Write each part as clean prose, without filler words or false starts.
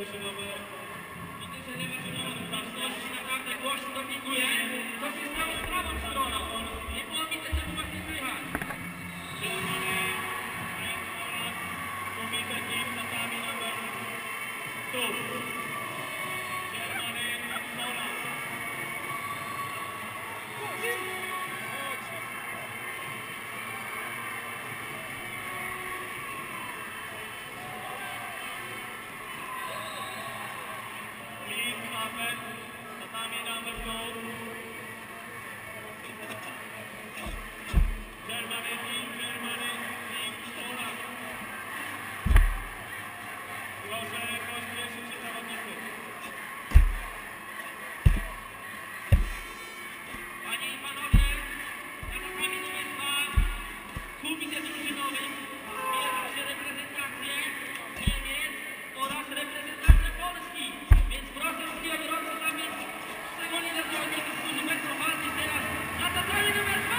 wyczynowe. Widzę, że nie wyczynowe ważności naprawdę głośno dopinguje. Co się stało z prawą stroną? Nie było widać, czego właśnie słychać. Czerwony, oraz komitę team Tatami numer 2. Czerwony, Sola. Tatami number 2. Germany team Sola. Proszę pośpieszyć się zawodnicy. Panie i panowie, atakami numer 2 Kubice drużynowych zbiera się reprezentacje Niemiec oraz reprezentacja Polski. Więc proszę wszystkich gorąco zamieć, szczególnie dla zawodników, którzy będą walczyć teraz na tatami numer 2!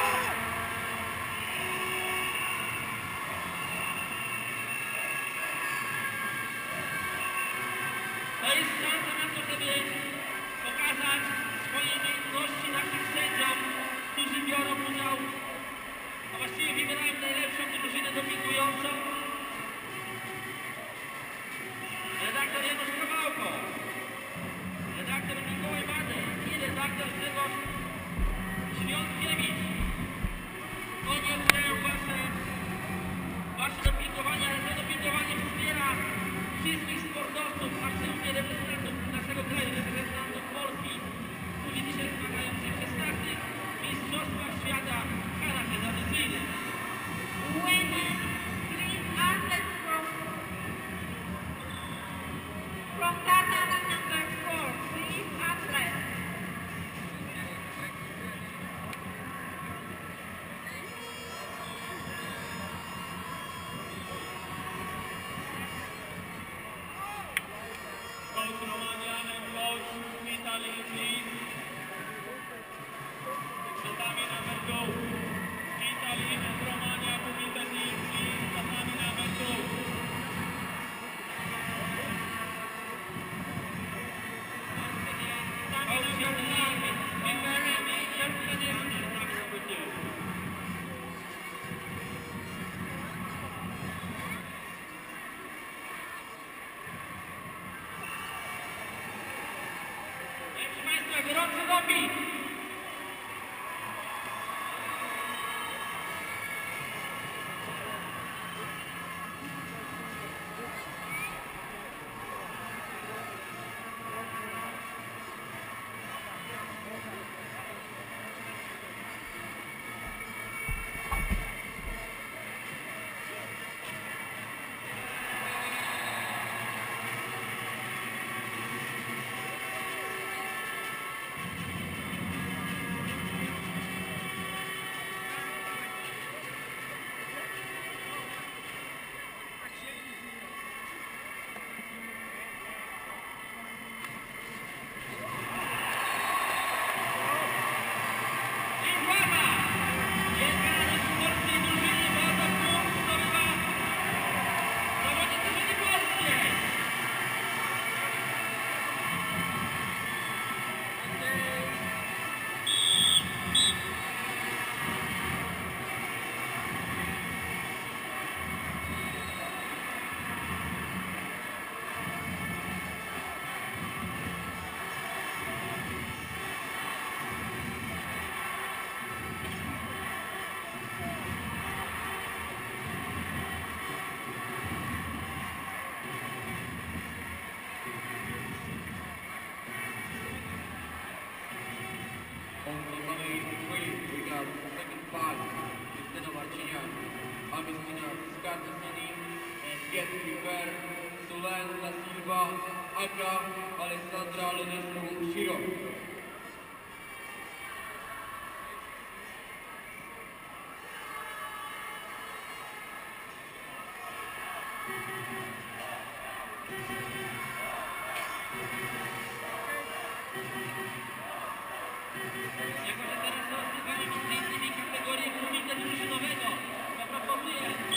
To jest szansa na to, żeby pokazać swoje umiejętności naszych sędziom, którzy biorą udział, a właściwie wybierają najlepszą drużynę dopingującą. Redaktor Janusz Kowałko, redaktor Mikołaj Badek i redaktor Grzegorz Świątkiewicz. Oni odbierają wasze dopingowanie, ale to dopingowanie wspiera wszystkich sportowców, a szczególnie reprezentantów naszego kraju, reprezentantów Polski, którzy dzisiaj zmagają się w 16 mistrzostwach świata w charakterze tradycyjnym. Women, please answer from tatami number 4, please answer. Coach Romania and coach Italy, please. Tatami number 2. Italy and Romania, Kumita team, please. Tatami number 2. Coach your team, and very major tradition coming with you. Proszę Państwa, gorący doping! On the running three, we got second five, Justyna Marciniak, Agustina Scartassini, and get prepared, Sulen da Silva, Aka, Alessandra Lonescu, Shiro. Jako, że teraz rozgrywamy między innymi kategorię komitetu drużynowego, to proponuję